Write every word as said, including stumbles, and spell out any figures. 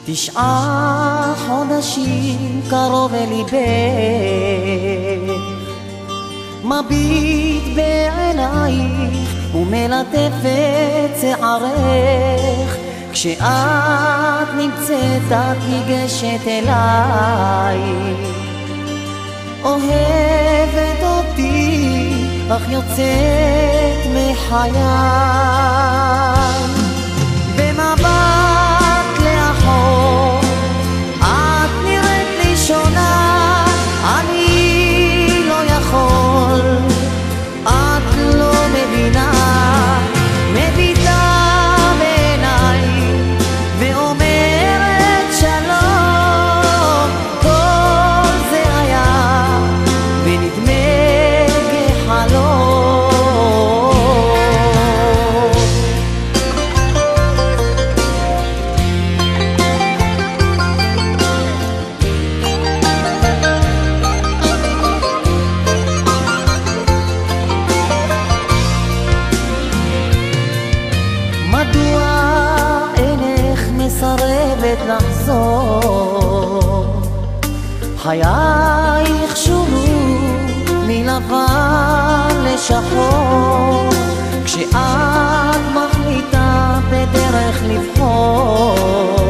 תשעה חודשים קרוב אליבך, מביט בעינייך ומלטף את שערך. כשאת נמצאת את ניגשת אליי, אוהבת אותי אך יוצאת מחיי. במבט לאחור את נראית לי שונה, אני לא יכול, את לא מבינה. מביטה בעיניי ואומרת שלום, כל זה היה ונדמה כחלום. מדוע אינך מסרבת לחזור? חייך שונו מלבן לשחור. כשאת מחליטה בדרך לבחור,